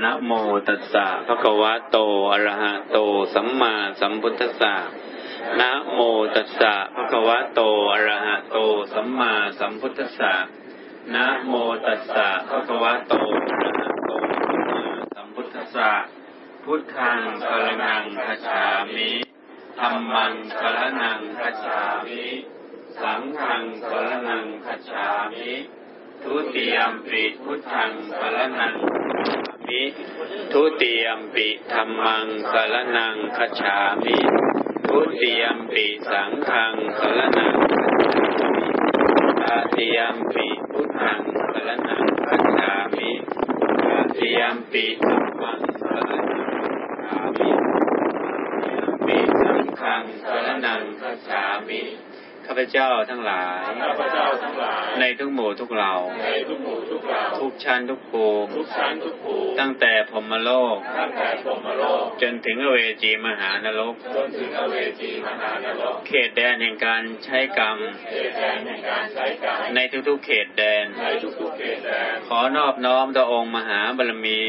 นะโมตัสสะภะคะวะโตอะระหะโตสัมมาสัมพุทธัสสะนะโมตัสสะภะคะวะโตอะระหะโตสัมมาสัมพุทธัสสะนะโมตัสสะภะคะวะโตอะระหะโตสัมมาสัมพุทธัสสะพุทธังสรณังคัจฉามิธัมมังสรณังคัจฉามิสังฆังสรณังคัจฉามิทุติยัมปิพุทธังสรณังทุติยัมปิธัมมังสรณังคัจฉามิทุติยัมปิสังฆังสรณังตติยัมปิพุทธังสรณังคัจฉามิตติยัมปิธัมมังสรณังคัจฉามิตติยัมปิสังฆังสรณังคัจฉามิข้าพเจ้าทั้งหลายในทุกหมู่ทุกเหล่าทุกชั้นทุกภูมิตั้งแต่พรหมโลกจนถึงอเวจีมหานรกเขตแดนแห่งการใช้กรรมในทุกๆเขตแดนขอนอบน้อมต่อองค์มหาบารมี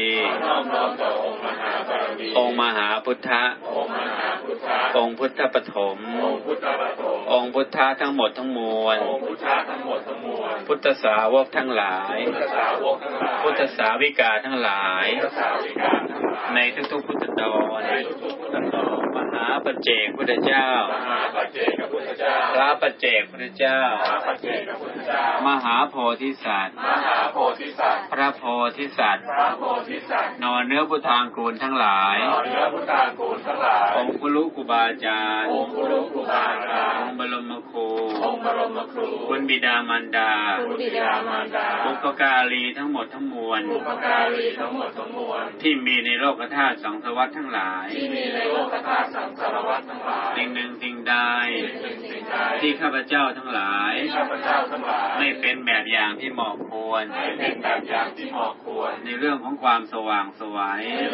องค์มหาพุทธะองค์พุทธปฐมองค์พุทธะทั้งหมดทั้งมวลพุทธสาวกทั้งหลายพุทธสาวิกาทั้งหลายในทุกๆพุทธตอนมหาปัจเจกพุทธเจ้าพระปัจเจกพุทธเจ้ามหาโพธิสัตว์พระโพธิสัตว์นอเนื้อพุทธางกูลทั้งหลายองค์คุลุกุบาอาจารย์องค์บรมครูคุณบิดามารดาบุพการีทั้งหมดทั้งมวลที่มีในโลกธาตุสังสารวัฏทั้งหลายสิ่งหนึ่งสิ่งใดที่ข้าพเจ้าทั้งหลายไม่เป็นแบบอย่างที่เหมาะควรในเรื่องของความสว่างไสว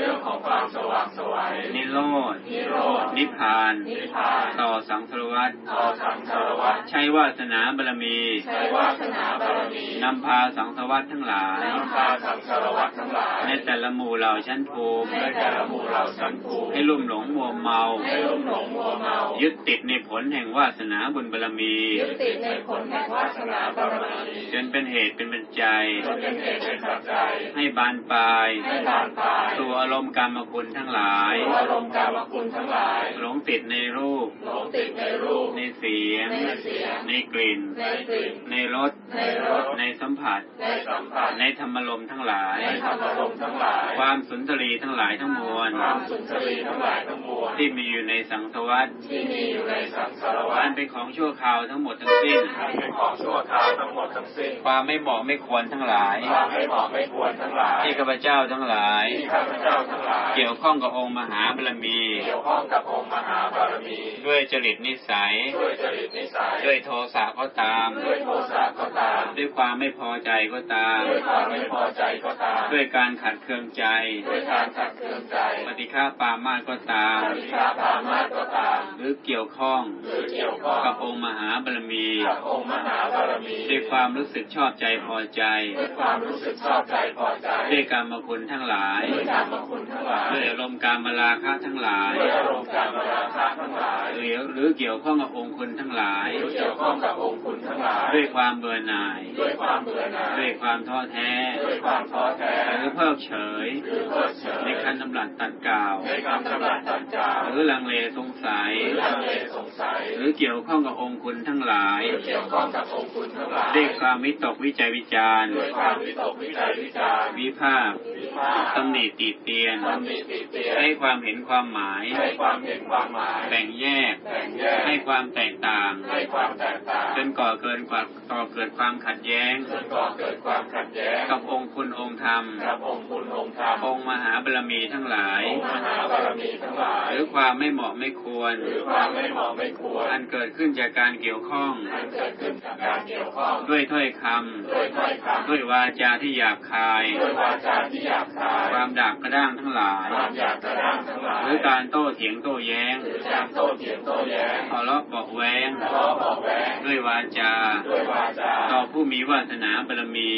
นิโรธนิพพานต่อสังสารวัฏใช้วาสนาบารมีนำพาสังสารวัฏทั้งหลายในแต่ละหมู่เหล่าชั้นภูมิให้ลุ่มหลงมัวเมายึดติดในผลแห่งวาสนาบุญบารมีจนเป็นเหตุเป็นปัจจัยให้บานปลายตัวอารมณ์กรรมคุณทั้งหลายหลงติดในรูปในเสียงในกลิ่นในรสในสัมผัสในธรรมารมณ์ทั้งหลายความสุนทรีทั้งหลายทั้งมวลที่มีอยู่ในสังสารวัฏอันเป็นของชั่วคราวทั้งหมดทั้งสิ้นความไม่เหมาะไม่ควรทั้งหลายที่ข้าพเจ้าทั้งหลายเกี่ยวข้องกับองค์มหาบารมีด้วยจริตนิสัยด้วยโทสะก็ตามด้วยความไม่พอใจก็ตามด้วยการขัดเคืองใจปฏิฆาปามาสก็ตามหรือเกี่ยวข้องกับองค์มหาบารมีด้วยความรู้สึกชอบใจพอใจด้วยกรรมคุณทั้งหลายด้วยอารมณ์กามราคะทั้งหลายหรือเกี่ยวข้องกับองค์คุณทั้งหลายด้วยความเบื่อหน่ายด้วยความท้อแท้หรือเพิกเฉยในคำดำรัสตัดกล่าวหรือลังเลสงสัยหรือเกี่ยวข้องกับองค์คุณทั้งหลายด้วยความวิตกวิจัยวิจารณ์วิพากษ์ตำหนิติเตียนให้ความเห็นความหมายแบ่งแยกให้ความแตกต่างจนก่อเกิดความขัดแย้งกับองค์คุณองค์ธรรมองค์มหาบารมีทั้งหลายหรือความไม่เหมาะไม่ควรอันเกิดขึ้นจากการเกี่ยวข้องด้วยถ้อยคำด้วยวาจาที่หยาบคายความดาบกระด้างทั้งหลายหรือการโต้เถียงโต้แย้งทะเลาะเบาะแว้งด้วยวาจาต่อผู้มีวาสนาบารมี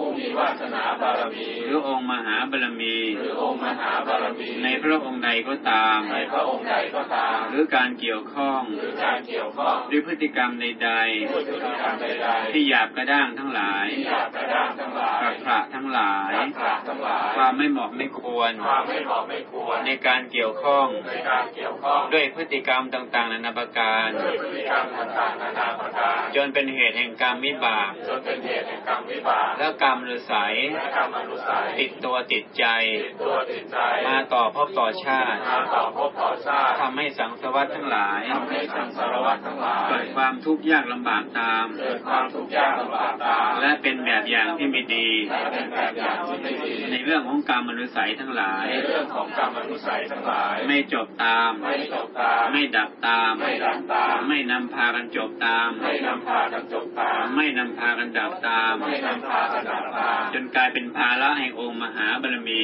หรือองค์มหาบารมีในพระองค์ใดก็ตามหรือการเกี่ยวข้องหรือพฤติกรรมใดๆที่หยาบกระด้างทั้งหลายกระพระทั้งหลายความไม่เหมาะไม่ควรในการเกี่ยวข้องด้วยพฤติกรรมต่างๆนานาประการจนเป็นเหตุแห่งกรรมวิบากและกรรมฤาษีติดตัวติดใจมาต่อภพต่อชาติทำให้สังสารวัฏทั้งหลายเกิดความทุกข์ยากลำบากตามและเป็นแบบอย่างที่ไม่ดีในเรื่องของกรรมฤาษีทั้งหลายไม่จบตามไม่ดับตามไม่นำพากันจบตามไม่นำพากันดับตามจนกลายเป็นภาระแห่งองค์มหาบารมี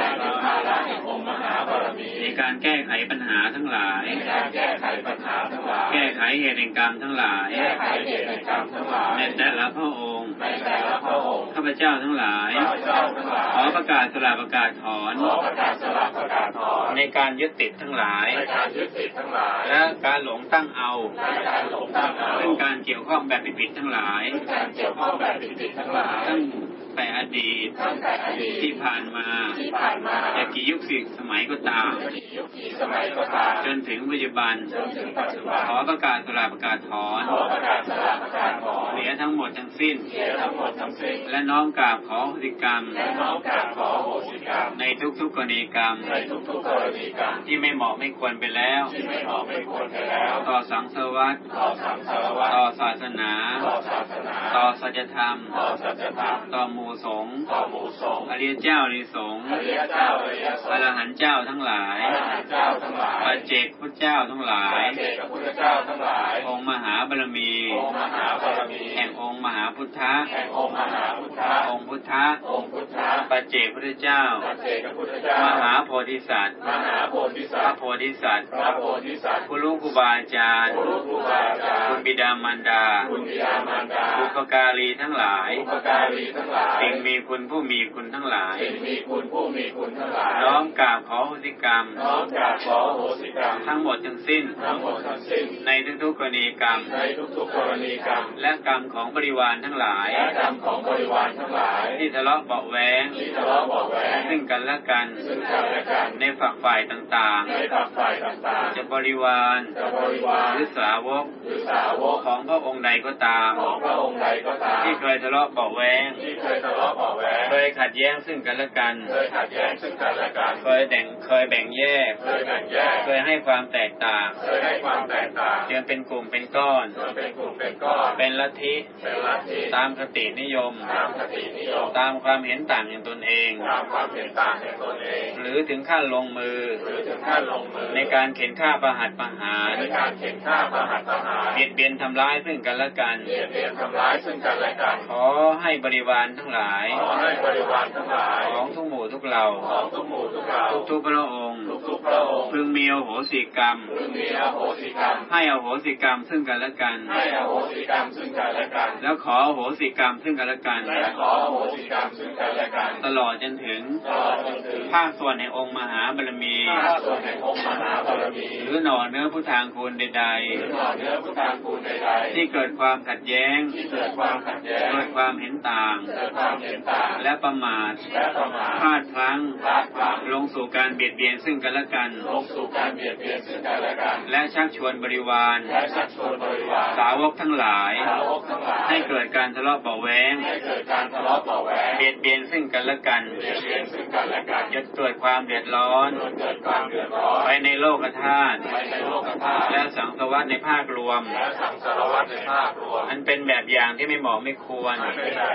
ในการแก้ไขปัญหาทั้งหลายแก้ไขเหตุแห่งกรรมทั้งหลายในแต่ละพระองค์ข้าพเจ้าทั้งหลายขอประกาศสละประกาศถอนในการยึดติดทั้งหลายและการหลงตั้งเอาซึ่งการเกี่ยวข้องแบบผิดๆทั้งหลายตั้งแต่อดีตที่ผ่านมาจะกี่ยุคสิสมัยก็ตามจนถึงปัจจุบันขอประกาศสละประกาศถอนเสียทั้งหมดทั้งสิ้นและน้อมกราบขอโหสิกรรมในทุกๆกรณีกรรมที่ไม่เหมาะไม่ควรไปแล้วต่อสังสารวัฏต่อศาสนาต่อสัจธรรมต่อหมู่สงฆ์อริยเจ้าอริยสงฆ์อรหันต์เจ้าทั้งหลายปัจเจกพุทธเจ้าทั้งหลายองค์มหาบารมีแห่งองค์มหาพุทธะองค์พุทธะปัจเจกพุทธเจ้ามหาโพธิสัตว์พระโพธิสัตว์ผู้รู้ครูบาอาจารย์คุณบิดามารดาบุพการีทั้งหลายสิ่งมีคุณผู้มีคุณทั้งหลายน้อมกราบขอโหสิกรรมทั้งหมดทั้งสิ้นในทุกๆกรณีกรรมและกรรมของบริวารทั้งหลายที่ทะเลาะเบาะแว้งซึ่งกันและกันในฝักฝ่ายต่างๆจะบริวารหรือสาวกของพระองค์ใดก็ตามที่เคยทะเลาะเบาะแว้งเคยขัดแย้งซึ่งกันและกันเคยแบ่งแยกเคยให้ความแตกต่างจนเป็นกลุ่มเป็นก้อนเป็นลัทธิตามคตินิยมตามความเห็นต่างอย่างตนเองหรือถึงขั้นลงมือในการเข็นฆ่าประหัตประหารเบียดเบียนทำร้ายซึ่งกันและกันขอให้บริวารทั้งหลายของทุกหมู่ทุกเหล่าทุกพระองค์พึงมีอโหสิกรรมให้อโหสิกรรมซึ่งกันและกันแล้วขออโหสิกรรมซึ่งกันและกันตลอดจนถึงภาคส่วนในองค์มหาบารมีหรือหน่อเนื้อพุทธางคูณใดๆที่เกิดความขัดแย้งเกิดความเห็นต่างและประมาทพลาดพลั้งลงสู่การเบียดเบียนซึ่งกันและกันและชักชวนบริวารสาวกทั้งหลายให้เกิดการทะเลาะเบาะแว้งเบียดเบียนซึ่งกันและกันจนเกิดความเดือดร้อนไปในโลกธาตุและสังสารวัฏในภาครวมอันเป็นแบบอย่างที่ไม่เหมาะไม่ควร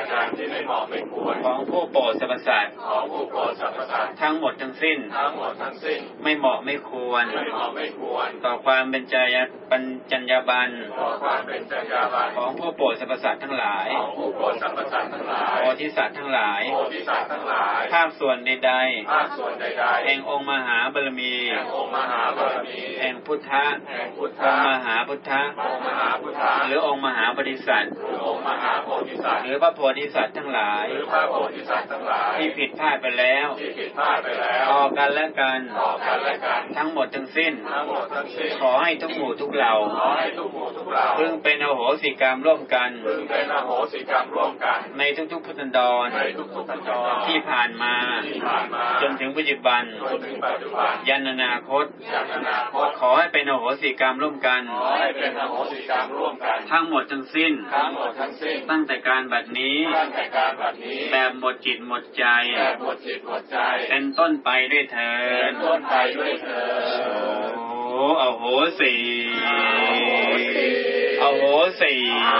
ของผู้โปรดสรรพสัตว์ทั้งหมดทั้งสิ้นไม่เหมาะไม่ควรต่อความเป็นจรรยาบรรณจรรยาบรรณของผู้โปรดสรรพสัตว์ทั้งหลายของผู้โปรดสรรพสัตว์ทั้งหลายโพธิสัตว์ทั้งหลายโพธิสัตว์ทั้งหลายภาคส่วนใดภาคส่วนใดๆแห่งองค์มหาบารมีแห่งองค์มหาบารมีแห่งพุทธะแห่งพุทธะองค์มหาพุทธะองค์มหาพุทธะหรือองค์มหาบริษัทหรือองค์มหาโพธิสัตว์หรือพระโพธิสัตว์ทั้งหลายหรือพระโพธิสัตว์ทั้งหลายที่ผิดพลาดไปแล้วที่ผิดพลาดไปแล้วต่อกันและกันต่อกันและกันทั้งหมดทั้งสิ้นทั้งหมดทั้งสิ้นขอให้ทุกหมู่ทุกเหล่าขอให้ทุกหมู่ทุกเหล่าพึงเป็นอโหสิกรรมร่วมกันพึงเป็นอโหสิกรรมร่วมกันในทุกๆพุทธันดรในทุกๆพุทธันดรที่ผ่านมาจนถึงปัจจุบันยันอนาคตขอให้เป็นอโหสิกรรมร่วมกันขอให้เป็นอโหสิกรรมร่วมกันทั้งหมดทั้งสิ้นตั้งแต่การบัดนี้แบบหมดจิตหมดใจเป็นต้นไปด้วยเถิดโอ้อโหสิอโหสิ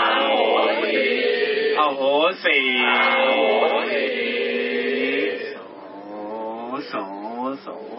อโหสิโสโส